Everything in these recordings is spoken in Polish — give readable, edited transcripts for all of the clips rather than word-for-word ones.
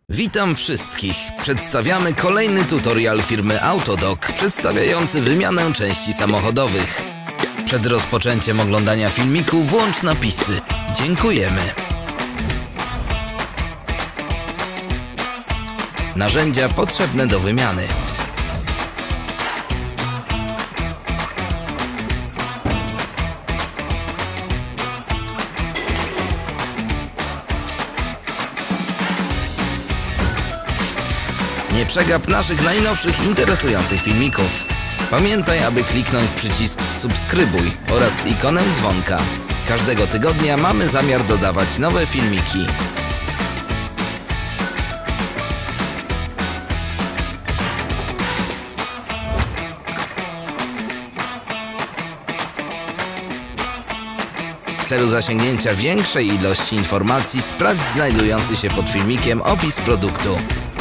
Witam wszystkich. Przedstawiamy kolejny tutorial firmy Autodoc przedstawiający wymianę części samochodowych. Przed rozpoczęciem oglądania filmiku włącz napisy. Dziękujemy. Narzędzia potrzebne do wymiany. Nie przegap naszych najnowszych interesujących filmików. Pamiętaj, aby kliknąć przycisk subskrybuj oraz w ikonę dzwonka. Każdego tygodnia mamy zamiar dodawać nowe filmiki. W celu zasięgnięcia większej ilości informacji sprawdź znajdujący się pod filmikiem opis produktu.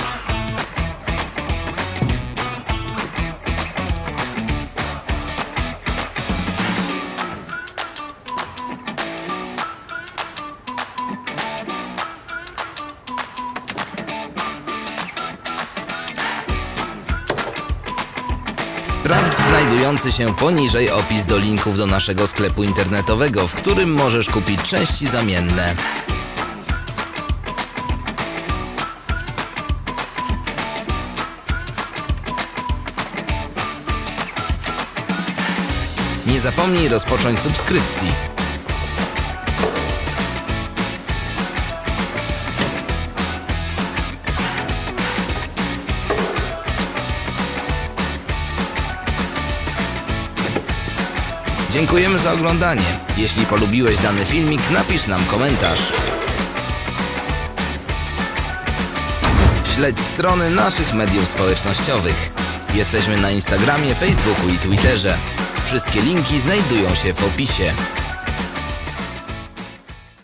Sprawdź znajdujący się poniżej opis do linków do naszego sklepu internetowego, w którym możesz kupić części zamienne. Nie zapomnij rozpocząć subskrypcji. Dziękujemy za oglądanie. Jeśli polubiłeś dany filmik, napisz nam komentarz. Śledź strony naszych mediów społecznościowych. Jesteśmy na Instagramie, Facebooku i Twitterze. Wszystkie linki znajdują się w opisie.